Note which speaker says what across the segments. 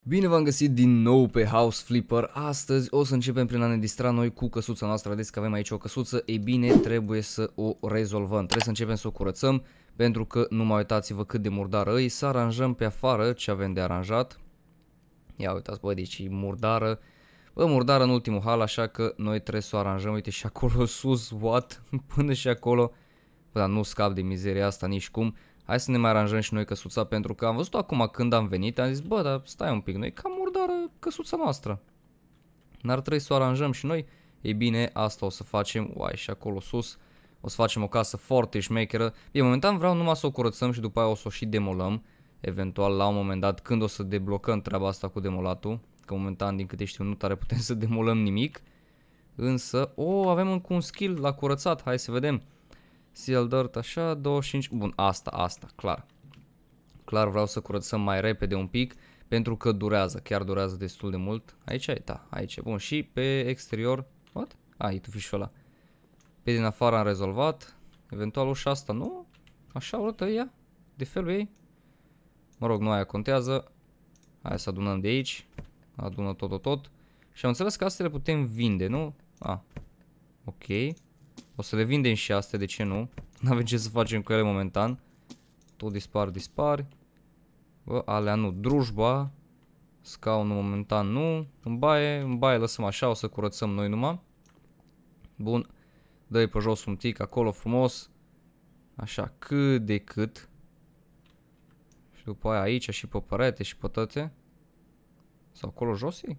Speaker 1: Bine v-am găsit din nou pe House Flipper. Astăzi o să începem prin a ne distra noi cu căsuța noastră. Vedeți că avem aici o căsuță. Ei bine, trebuie să o rezolvăm. Trebuie să începem să o curățăm, pentru că nu mai uitați-vă cât de murdară e. Să aranjăm pe afară ce avem de aranjat. Ia uitați, bă, deci e murdară. Bă, murdară în ultimul hal, așa că noi trebuie să o aranjăm. Uite și acolo sus, what? Până și acolo. Bă, dar nu scap de mizeria asta nici cum. Hai să ne mai aranjăm și noi căsuța, pentru că am văzut acum când am venit, am zis, bă, dar stai un pic, noi cam murdară căsuța noastră. N-ar trebui să o aranjăm și noi? Ei bine, asta o să facem, uai, și acolo sus, o să facem o casă foarte șmecheră. Bine, momentan vreau numai să o curățăm și după aia o să o și demolăm, eventual la un moment dat, când o să deblocăm treaba asta cu demolatul, că momentan, din câte știu, nu tare putem să demolăm nimic. Însă, avem încă un skill la curățat, hai să vedem. Seal Dirt, așa, 25, bun, asta, clar. Clar vreau să curățăm mai repede un pic, pentru că durează, chiar durează destul de mult. Aici e, da, aici e, bun, și pe exterior, what? E tu fișul ăla. Pe din afară am rezolvat, eventual și asta, nu? Așa arată ea, de felul ei. Mă rog, nu aia contează. Hai să adunăm de aici, adună tot. Și am înțeles că astea le putem vinde, nu? Ok. O să le vindem și astea, de ce nu? N-avem ce să facem cu ele momentan. Tot dispar. Bă, alea nu. Drujba. Scaunul momentan nu. În baie lăsăm așa, o să curățăm noi numai. Bun. Dă-i pe jos un tic acolo frumos. Așa, cât de cât. Și după aia aici și pe perete și pe toate. Sau acolo jos e?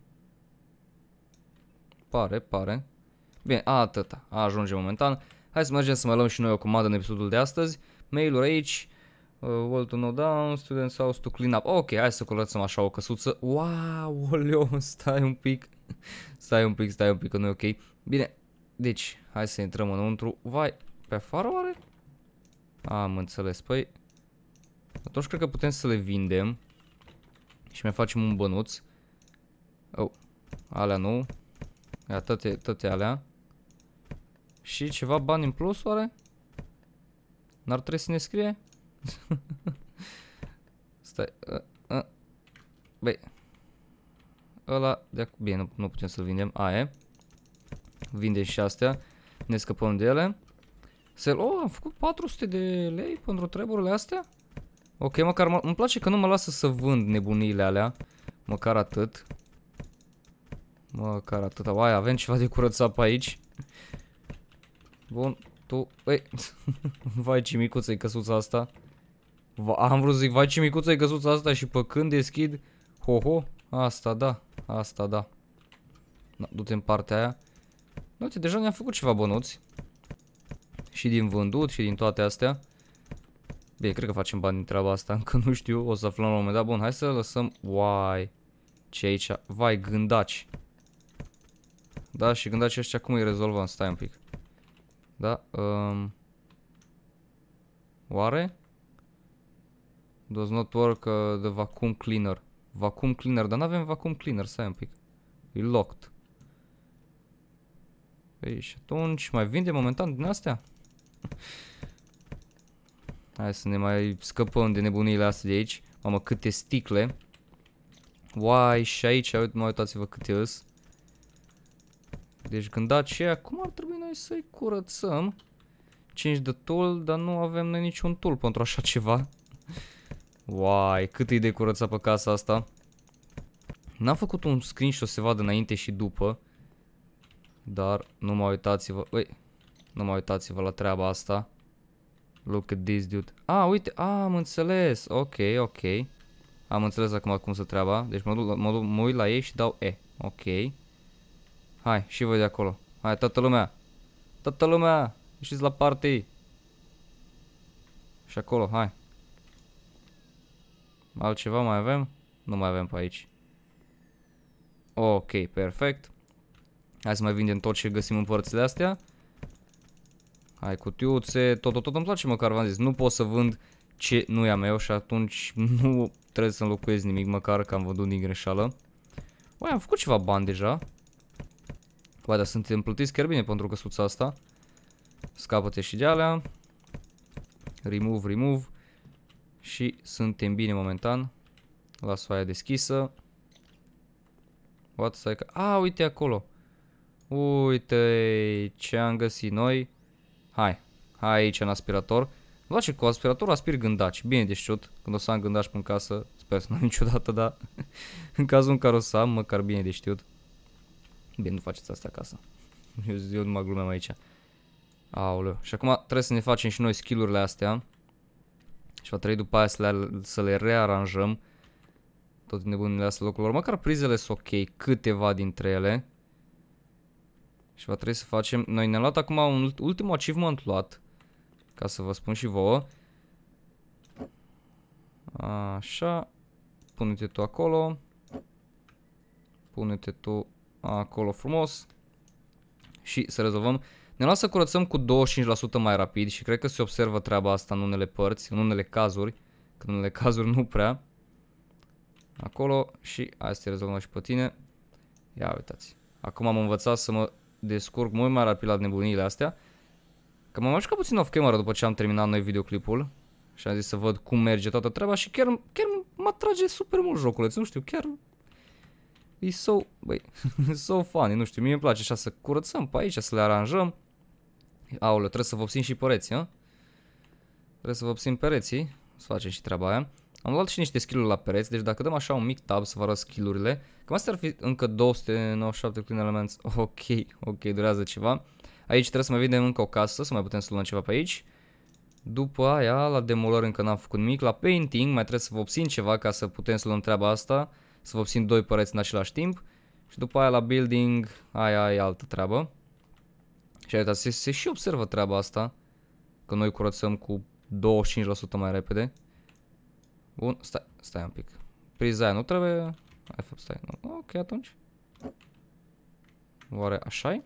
Speaker 1: Pare. Bine, atâta. Ajunge momentan. Hai să mergem să mai luăm și noi o comandă în episodul de astăzi. Mail-uri aici. Wall to no down, students house to clean up. Ok, hai să curățăm așa o căsuță. Wow, oleo, stai un pic, că nu e ok. Bine, deci, hai să intrăm înăuntru. Vai, pe afară oare? Am înțeles, păi. Atunci cred că putem să le vindem. Și mai facem un bănuț. Alea nu. Ia toate alea. Și ceva bani în plus oare? N-ar trebui să ne scrie? Stai. Băi. Ăla de bine, nu putem să-l vindem. Aia. Vinde și astea. Ne scăpăm de ele. Am făcut 400 de lei pentru treburile astea. Ok, măcar îmi place că nu mă lasă să vând nebuniile alea. Măcar atât. Uai, avem ceva de curățat pe aici. Bun, tu. Vai, ce micuță e căsuța asta. Am vrut să zic, vai, ce micuță e căsuța asta și pe când deschid. Asta da. Du-te în partea aia. Uite, deja ne-am făcut ceva bănuți. Și din vândut și din toate astea. Bine, cred că facem bani din treaba asta, încă nu știu, o să aflăm la un moment dat. Bun, hai să lăsăm. Uai, ce aici? Vai, gândaci. Da, și gândaci ăștia cum îi rezolvăm? Stai un pic. Da, oare? Does not work the vacuum cleaner. Vacuum cleaner, dar n-avem vacuum cleaner, stai un pic. E locked. Păi și atunci mai vinde momentan din astea? Hai să ne mai scăpăm de nebuniile astea de aici. Mamă, câte sticle. Uai, și aici, mai uitați-vă câte îs. Deci gândați aia, cum ar trebui noi să-i curățăm? 5 de tool, dar nu avem noi niciun tool pentru așa ceva. Uai, cât e de curățat pe casa asta. N-am făcut un screenshot să se vadă înainte și după. Dar nu mai uitați-vă. Nu mai uitați-vă la treaba asta. Look at this, dude. Uite, am înțeles. Ok. Am înțeles acum cum se treaba. Deci mă uit la ei și dau E. Ok. Hai, și voi de acolo. Hai, toată lumea. Ieșiți la party. Și acolo, hai. Altceva mai avem? Nu mai avem pe aici. Ok, perfect. Hai să mai vindem tot ce găsim în părțile astea. Hai, cutiuțe, tot îmi place, măcar v-am zis. Nu pot să vând ce nu e a meu și atunci nu trebuie să înlocuiesc nimic, măcar că am vândut din greșeală. Uai, am făcut ceva bani deja. Uai, dar suntem plătiți chiar bine pentru căsuța asta. Scapă-te și de alea. Remove. Și suntem bine momentan. Las-o aia deschisă. What? Stai că... A, uite acolo. Uite ce am găsit noi. Hai. Hai aici în aspirator. Văd și cu aspiratorul aspir gândaci. Bine de știut. Când o să am gândaci în casă. Sper să nu am niciodată, dar în cazul în care o să am, măcar bine de știut. Bine, nu faceți asta acasă. Eu nu mă glumeam aici. Aoleu. Și acum trebuie să ne facem și noi skill-urile astea. Și va trebui după aia să le rearanjăm. Tot nebunile astea locurilor. Măcar prizele sunt ok. Câteva dintre ele. Și va trebui să facem... Noi ne-am luat acum un ultimul achievement luat. Ca să vă spun și vouă. Așa. Pune-te tu acolo. Pune-te tu acolo frumos. Și să rezolvăm. Ne-am luat să curățăm cu 25% mai rapid. Și cred că se observă treaba asta în unele părți. În unele cazuri. Că în unele cazuri nu prea. Acolo. Și hai să te rezolvăm și pe tine. Ia uitați. Acum am învățat să mă descurc mult mai rapid la nebuniile astea. Că m-am jucat puțin off camera după ce am terminat noi videoclipul. Și am zis să văd cum merge toată treaba. Și chiar mă atrage super mult joculeț. Nu știu, chiar... E so... Băi, so funny, nu știu, mie îmi place așa să curățăm pe aici, să le aranjăm. Aoleu, trebuie să vopsim și pereții, a? Trebuie să vopsim pereții. Să facem și treaba aia. Am luat și niște skill-uri la pereți, deci dacă dăm așa un mic tab să vă arăt skill-urile. Cam astea ar fi încă 297 clean elements. Ok, durează ceva. Aici trebuie să mai vedem încă o casă, să mai putem să luăm ceva pe aici. După aia, la demolări încă n-am făcut nimic. La painting mai trebuie să vopsim ceva ca să putem să luăm treaba asta. Să vopsim 2 pereți în același timp. Și după aia la building, aia e altă treabă. Și uitați, se și observă treaba asta. Că noi curățăm cu 25% mai repede. Bun, stai un pic. Priza aia nu trebuie... Hai, stai, nu. Ok, atunci. Oare așa-i?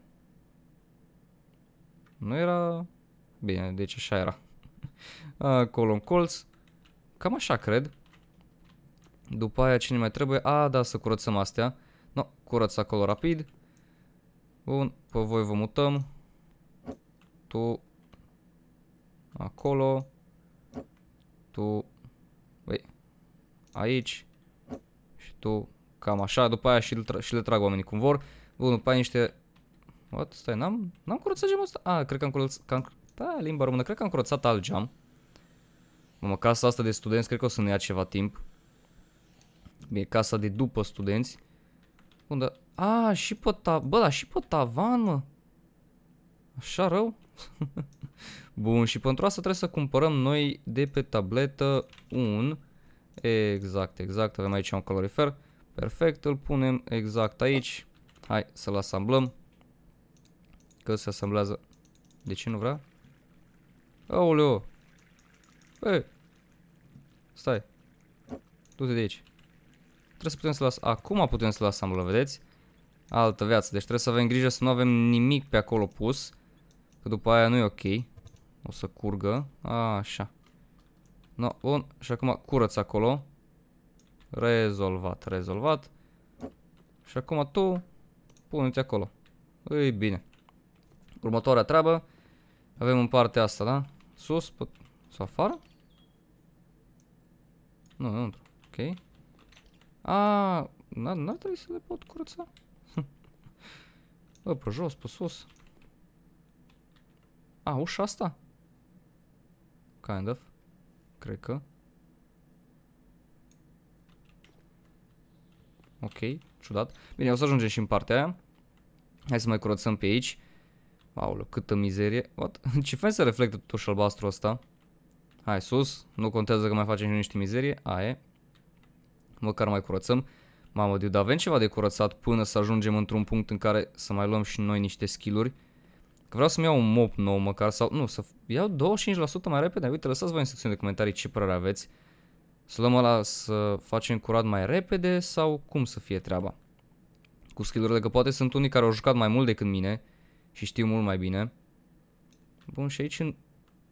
Speaker 1: Nu era... Bine, deci așa era. Acolo în colț. Cam așa, cred. După aia cine mai trebuie? Da, să curățăm astea. No, curăț acolo rapid. Bun, pe voi vă mutăm. Tu acolo. Tu băi, aici. Și tu cam așa. După aia și le trag oamenii cum vor. Bun, după aia niște... What? Stai, n-am curățat geamul ăsta? Cred că am curățat... Da, limba română. Cred că am curățat alt geam. Mamă, casa asta de studenți cred că o să ne ia ceva timp. Bine, casa de după studenți. Unde? Și pe bă, da, și pe tavan, mă. Așa rău? Bun, și pentru asta trebuie să cumpărăm noi de pe tabletă un... Exact. Avem aici un calorifer. Perfect, îl punem exact aici. Hai să-l asamblăm. Că se asamblează. De ce nu vrea? Aoleo. Băi. Stai. Du-te de aici. Trebuie să putem să-l acum putem să-l asamblăm, vedeți? Altă viață, deci trebuie să avem grijă să nu avem nimic pe acolo pus. Că după aia nu e ok. O să curgă. Așa. No, bun, și acum curăț acolo. Rezolvat. Și acum tu pune-te acolo. Ei bine. Următoarea treabă. Avem în partea asta, da? Sus, sau afară? Nu, înăuntru. Ok. N-ar trebui să le pot curăța? Bă, pe jos, pe sus. Ușa asta? Kind of. Cred că. Ok, ciudat. Bine, o să ajungem și în partea aia. Hai să mai curățăm pe aici. Aoleu, câtă mizerie. What? Ce fain să reflectă totuși albastru ăsta. Hai, sus. Nu contează că mai facem și niște mizerie. Aia. Măcar mai curățăm. Mamă, dude, avem ceva de curățat până să ajungem într-un punct în care să mai luăm și noi niște skill-uri. Că vreau să-mi iau un mop nou măcar sau... Nu, să iau 25% mai repede. Uite, lăsați voi în secțiunea de comentarii ce părere aveți. Să luăm ăla să facem curat mai repede sau cum să fie treaba. Cu skill-urile, că poate sunt unii care au jucat mai mult decât mine și știu mult mai bine. Bun, și aici în...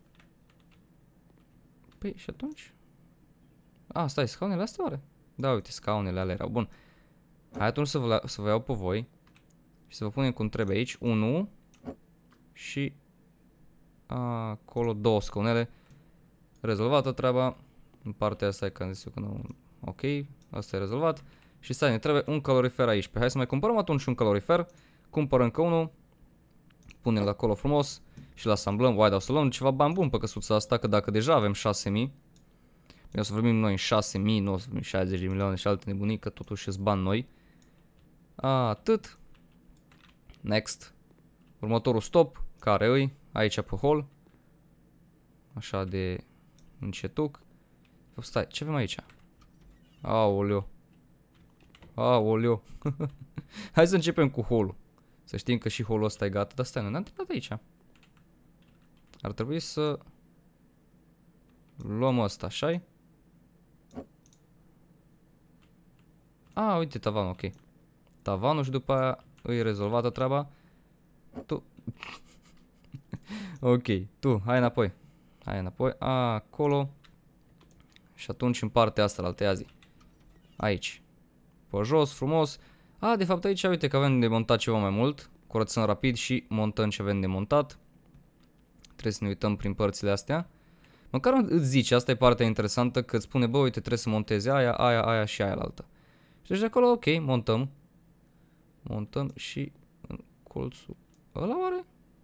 Speaker 1: Păi, și atunci? Stai, scaunele astea oare? Da, uite, scaunele alea erau. Bun. Hai atunci să vă iau pe voi și să vă punem cum trebuie aici. 1 și acolo 2 scaunele. Rezolvată treaba. În partea asta e că am zis eu că nu... Ok, asta e rezolvat. Și stai, ne trebuie un calorifer aici. Pe hai să mai cumpărăm atunci un calorifer. Cumpărăm încă unul. Punem-l acolo frumos. Și îl asamblăm. Uai, dar o să luăm ceva bani bun pe căsuța asta. Că dacă deja avem 6000. O să vorbim noi în 6000, nu o să vorbim 60 de milioane și alte nebunii. Că totuși îți bani noi. Atât. Next. Următorul stop. Care îi? Aici pe hol. Așa de încetuc. Stai, ce avem aici? Aoleu. Aoleu. Hai să începem cu holul. Să știm că și holul ăsta e gata. Dar stai, nu ne-am terminat aici. Ar trebui să luăm ăsta, așa-i? Uite tavanul, ok. Tavanul și după aia îi rezolvată treaba. Tu. Ok, tu, hai înapoi. Hai înapoi, acolo. Și atunci în partea asta, la altea zi. Aici. Pe jos, frumos. De fapt aici, uite că avem de montat ceva mai mult. Curățăm rapid și montăm ce avem de montat. Trebuie să ne uităm prin părțile astea. Măcar îți zice, asta e partea interesantă, că îți spune, bă, uite, trebuie să montezi aia, aia, aia și aia la altă. Și deci de acolo, ok, montăm. Montăm și în colțul ăla oare?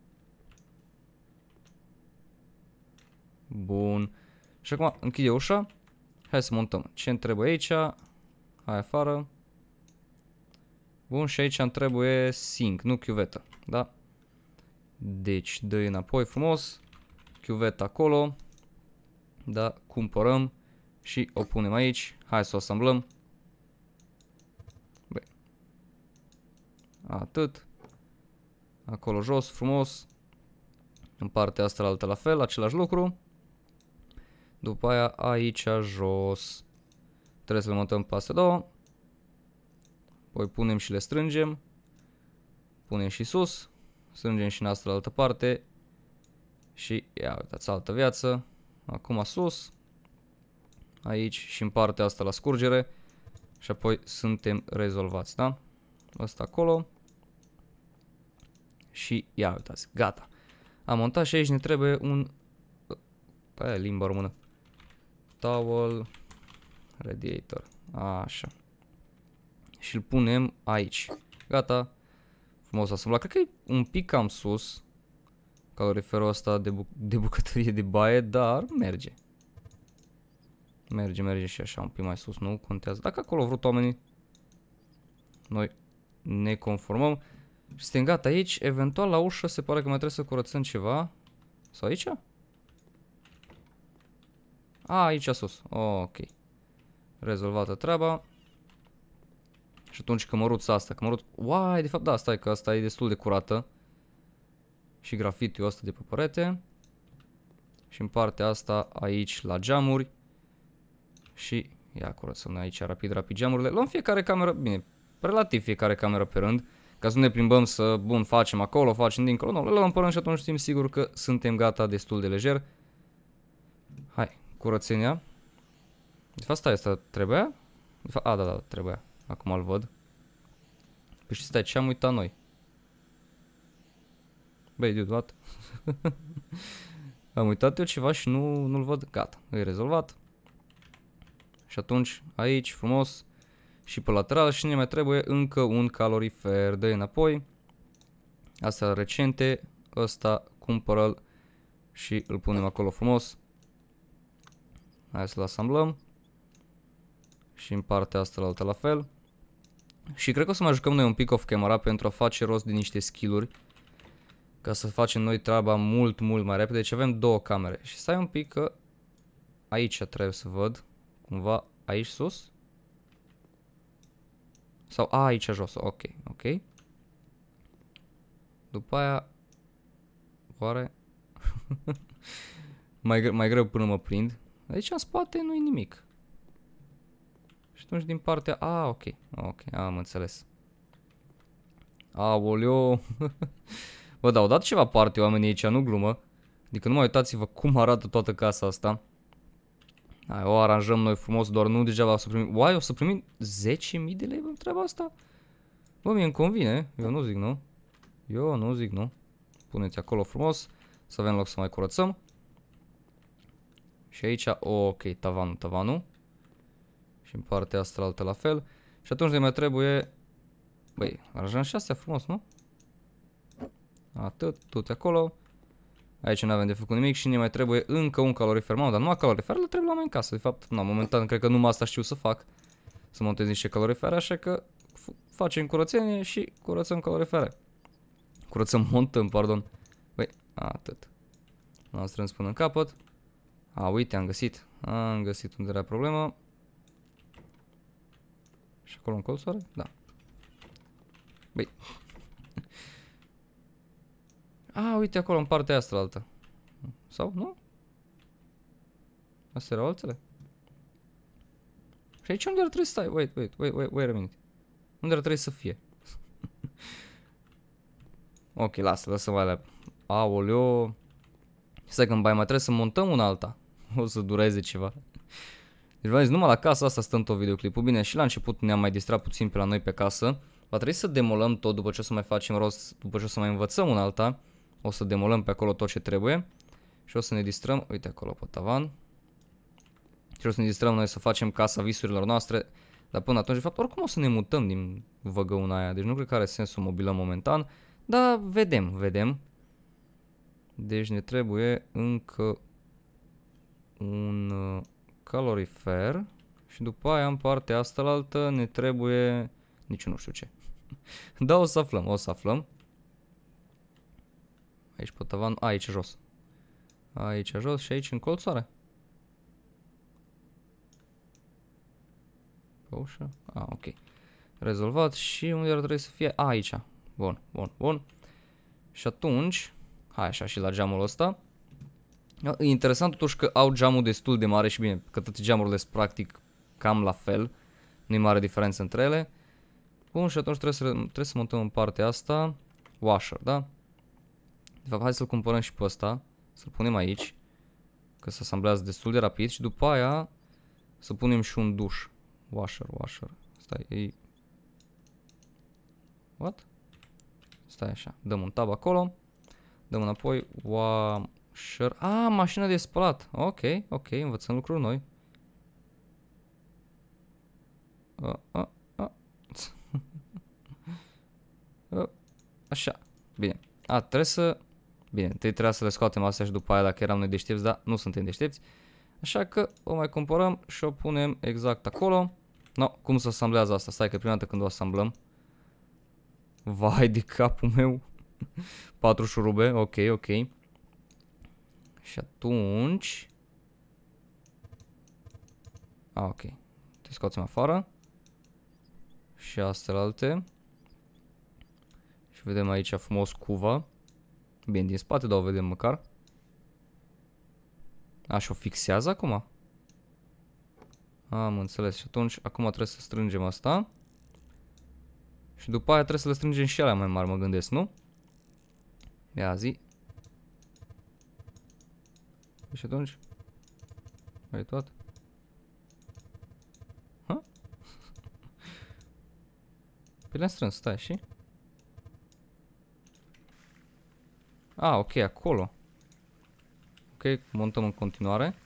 Speaker 1: Bun. Și acum închide ușa. Hai să montăm. Ce îmi trebuie aici? Hai afară. Bun, și aici îmi trebuie sink, nu chiuvetă. Da? Deci, dă înapoi frumos. Chiuvetă acolo. Da, cumpărăm. Și o punem aici. Hai să o asamblăm. Băi. Atât. Acolo jos, frumos. În partea asta la altă la fel, același lucru. După aia aici jos. Trebuie să le montăm pe astea două. Apoi punem și le strângem. Punem și sus. Strângem și în asta la altă parte. Și ia uitați, altă viață. Acum sus. Aici și în partea asta la scurgere. Și apoi suntem rezolvați, da? Asta acolo. Și ia uitați, gata. Am montat și aici ne trebuie un... limba română. Towel. Radiator. Așa. Și îl punem aici. Gata. Frumos asamblat. Cred că e un pic cam sus. Caloriferul ăsta de bucătărie de baie, dar merge. Merge și așa un pic mai sus, nu contează. Dacă acolo au vrut oamenii, noi ne conformăm. Și suntem gata aici. Eventual la ușă se pare că mai trebuie să curățăm ceva. Sau aici? Aici sus. Ok. Rezolvată treaba. Și atunci cămăruța asta, Uai, de fapt da, stai că asta e destul de curată. Și grafitiul ăsta de pe perete. Și în partea asta aici la geamuri. Și ia curățăm noi aici rapid geamurile. Luăm fiecare cameră, bine, relativ fiecare cameră pe rând. Ca să nu ne plimbăm să, bun, facem acolo, facem dincolo. Nu, le luăm pe rând și atunci știm sigur că suntem gata destul de lejer. Hai, curățenia. De fapt, asta trebuia? De fapt, da, trebuia. Acum îl văd. Păi și stai, ce am uitat noi? Băi, dude, what? Am uitat eu ceva și nu-l văd. Gata, e rezolvat. Și atunci, aici, frumos. Și pe lateral și ne mai trebuie încă un calorifer. Dă înapoi. Astea recente. Ăsta, cumpără-l și îl punem acolo frumos. Hai să-l asamblăm. Și în partea asta la altă la fel. Și cred că o să mai jucăm noi un pic off camera pentru a face rost de niște skill-uri. Ca să facem noi treaba mult mai repede. Deci avem două camere. Și stai un pic că aici trebuie să văd. Cumva aici sus. Sau aici jos. Ok. După aia. Oare? mai greu până mă prind. Aici în spate nu-i nimic. Și atunci din partea... ok, am înțeles. Aoleo. Bă, da, au dat ceva parte oamenii aici, nu glumă. Adică numai uitați-vă cum arată toată casa asta. Hai, o aranjăm noi frumos, doar nu degeaba o să primim... Uai, o să primim 10.000 de lei pentru treaba asta? Bă, mie îmi convine, eu nu zic nu. Puneți acolo frumos, să avem loc să mai curățăm. Și aici, ok, tavanul. Și în partea asta altă la fel. Și atunci ne mai trebuie... Băi, aranjăm și astea frumos, nu? Atât, tot acolo. Aici nu avem de făcut nimic și ne mai trebuie încă un calorifer. Mamă, dar numai calorifer le trebuie la mine în casă. De fapt, na, momentan cred că numai asta știu să fac. Să montez niște calorifere, așa că facem curățenie și curățăm calorifere. Montăm, pardon. Băi, atât. L-am strâns până în capăt. A, uite, am găsit. Am găsit unde era problema. Și acolo în colț oare? Da. Băi. A, uite acolo în partea asta altă. Sau, nu? Astea erau altele? Și aici unde ar trebui să stai? Wait a minute. Unde ar trebui să fie? Ok, lasă mai alea. Aoleo. Stai că mai trebuie să montăm una alta. O să dureze ceva. Deci v-am zis, numai la casa asta stăm tot videoclipul. Bine, și la început ne-am mai distrat puțin pe la noi pe casă. Va trebui să demolăm tot după ce o să mai facem rost, după ce o să mai învățăm una alta. O să demolăm pe acolo tot ce trebuie. Și o să ne distrăm, uite acolo pe tavan. Și o să ne distrăm noi să facem casa visurilor noastre. Dar până atunci, de fapt, oricum o să ne mutăm din văgăuna aia. Deci nu cred că are sens să o mobilăm momentan. Dar vedem. Deci ne trebuie încă un calorifer. Și după aia în partea asta la altă ne trebuie... Nici nu știu ce. Da, o să aflăm. Aici pe tavan, aici jos. Aici jos și aici în colțoare. Pe ușă. Ok. Rezolvat și unde ar trebui să fie? Aici. Bun. Și atunci, hai așa și la geamul ăsta. E interesant totuși că au geamul destul de mare și bine, că toate geamurile sunt practic cam la fel. Nu e mare diferență între ele. Bun, și atunci trebuie să montăm în partea asta washer, da? De fapt, hai să-l cumpărăm și pe ăsta. Să-l punem aici. Că se asamblează destul de rapid. Și după aia să punem și un duș. Washer. Stai, e... What? Stai așa. Dăm un tab acolo. Dăm înapoi. Washer. Mașină de spălat. Ok. Învățăm lucruri noi. Așa. Bine. Trebuie să... Bine, trebuia să le scoatem astea și după aia dacă eram noi deștepți, dar nu suntem deștepți. Așa că o mai cumpărăm și o punem exact acolo. No, cum se asamblează asta? Stai că prima dată când o asamblăm. Vai de capul meu. 4 șurube, ok. Și atunci... ok. Te scoatem afară. Și astea alte. Și vedem aici frumos cuva. Bine, din spate, dar o vedem măcar. Și o fixează acum? Am înțeles. Și atunci, acum trebuie să strângem asta. Și după aia trebuie să le strângem și alea mai mari, mă gândesc, nu? Ia zi. Și atunci? Ai toate? Pe le-am strâns, stai, și? Ok, acolo. Ok, montăm în continuare.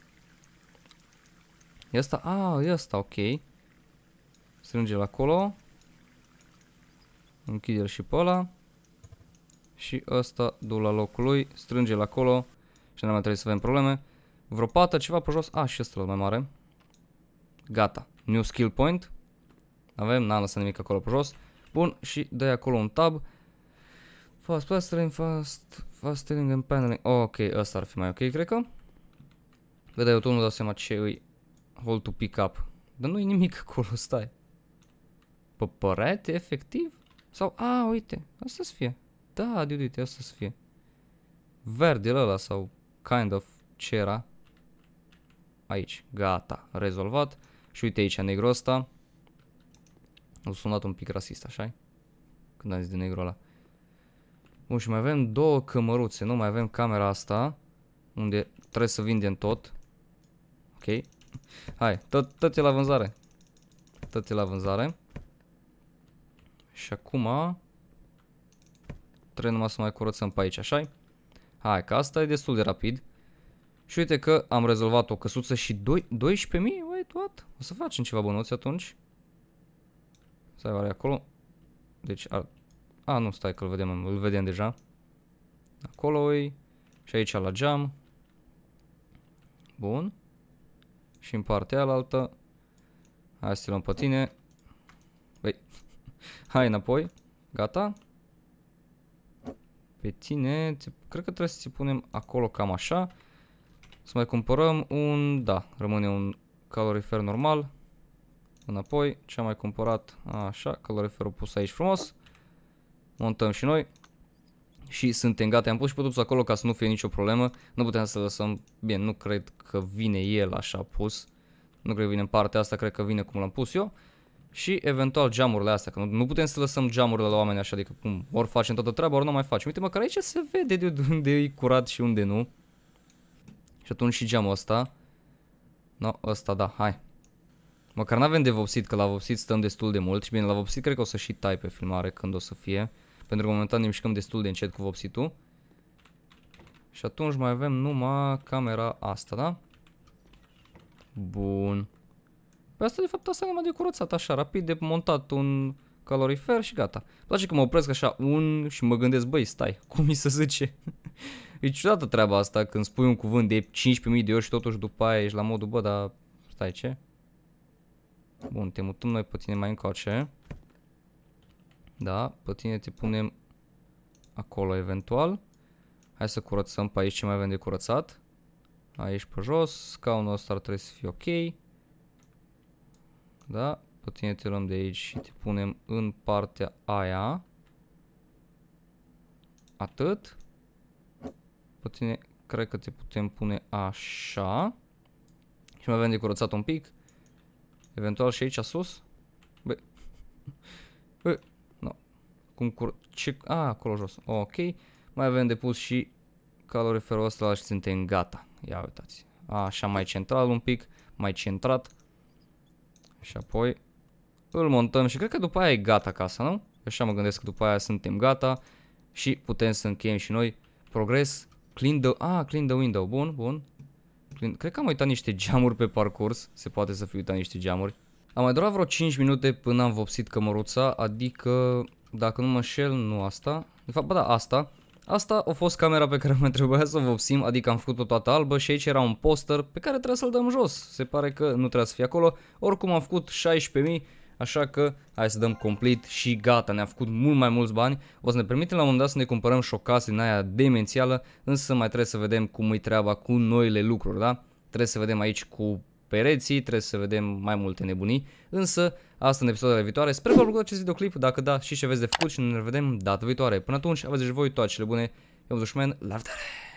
Speaker 1: E asta, ok. Strânge-l acolo. Închide-l și pe ăla. Și ăsta du la locul lui. Strânge-l acolo. Și nu mai trebuie să avem probleme. Vreo pată, ceva pe jos. Și ăsta mai mare. Gata. New skill point. Avem, n-am lăsat nimic acolo pe jos. Bun, și dai acolo un tab. Fast plastering, fast tailing and paneling. Ok, ăsta ar fi mai ok, cred că. Vedea, eu tot nu dau seama ce îi hold to pick up. Dar nu e nimic acolo, stai. Pe perete, efectiv? Sau, uite, asta să fie. Da, uite, asta să fie. Verdele ăla sau kind of ce era. Aici, gata, rezolvat. Și uite aici negru ăsta. O sunat un pic rasist, așa-i? Când am zis de negru ăla. Bun, și mai avem două cămăruțe, nu? Mai avem camera asta, unde trebuie să vindem tot. Ok. Hai, tot e la vânzare. Tot e la vânzare. Și acum trebuie numai să mai curățăm pe aici, așa-i? Hai, că asta e destul de rapid. Și uite că am rezolvat o căsuță și 12.000? Wait, what? O să facem ceva bănuți atunci. Stai, oare acolo? Deci, nu, stai că îl vedem deja. Acolo e. Și aici la geam. Bun. Și în partea alaltă. Hai să te luăm pe tine. Băi. Hai înapoi. Gata. Pe tine, cred că trebuie să ți punem acolo cam așa. Să mai cumpărăm un, da, rămâne un calorifer normal. Înapoi, ce am mai cumpărat, așa, caloriferul pus aici frumos. Montăm și noi. Și suntem gata, am pus și pe toți acolo ca să nu fie nicio problemă. Nu putem să lăsăm, bine, nu cred că vine el așa pus. Nu cred că vine în partea asta, cred că vine cum l-am pus eu. Și eventual geamurile astea, că nu putem să lăsăm geamurile la oameni așa, adică cum, ori facem toată treaba, ori nu mai facem. Uite măcar aici se vede de unde e curat și unde nu. Și atunci și geamul ăsta. No, ăsta da, hai. Măcar n-avem de vopsit, că la vopsit stăm destul de mult. Și bine, la vopsit cred că o să și tai pe filmare când o să fie. Pentru că momentan ne mișcăm destul de încet cu vopsitul. Și atunci mai avem numai camera asta, da? Bun. Pe asta de fapt asta e numai de curățat așa, rapid de montat un calorifer și gata. Place că mă opresc așa și mă gândesc, băi, stai, cum mi se zice? E ciudată treaba asta când spui un cuvânt de 15.000 de ori și totuși după aia ești la modul, bă, dar stai, ce? Bun, te mutăm noi pe tine mai încoace. Da, pe tine te punem acolo eventual. Hai să curățăm pe aici ce mai avem de curățat. Aici pe jos, scaunul ăsta ar trebui să fie ok. Da, pe tine te luăm de aici și te punem în partea aia. Atât. Pe tine cred că te putem pune așa. Și mai avem de curățat un pic. Eventual și aici sus. Băi. Băi. No. Cum acolo jos. Ok. Mai avem de pus și caloriferul ăsta și suntem gata. Ia uitați. Așa mai central un pic. Mai centrat. Și apoi îl montăm și cred că după aia e gata casa, nu? Așa mă gândesc că după aia suntem gata. Și putem să încheiem și noi. Progres. Clean the window. Bun, bun. Cred că am uitat niște geamuri pe parcurs. Se poate să fi uitat niște geamuri. Am mai durat vreo 5 minute până am vopsit cămăruța. Adică, dacă nu mă înșel, nu asta. De fapt, da, asta. Asta a fost camera pe care mai trebuia să o vopsim. Adică am făcut-o toată albă și aici era un poster pe care trebuie să-l dăm jos. Se pare că nu trebuie să fie acolo. Oricum am făcut 16.000. Așa că hai să dăm complete și gata, ne-a făcut mult mai mulți bani. O să ne permitem la un moment dat să ne cumpărăm și o casă din aia demențială, însă mai trebuie să vedem cum e treaba cu noile lucruri, da? Trebuie să vedem aici cu pereții, trebuie să vedem mai multe nebunii. Însă, asta în episoadele viitoare. Sper că v-a plăcut acest videoclip, dacă da, și ce aveți de făcut și ne vedem data viitoare. Până atunci, aveți și voi toate cele bune. Eu vă dușmen, la revedere!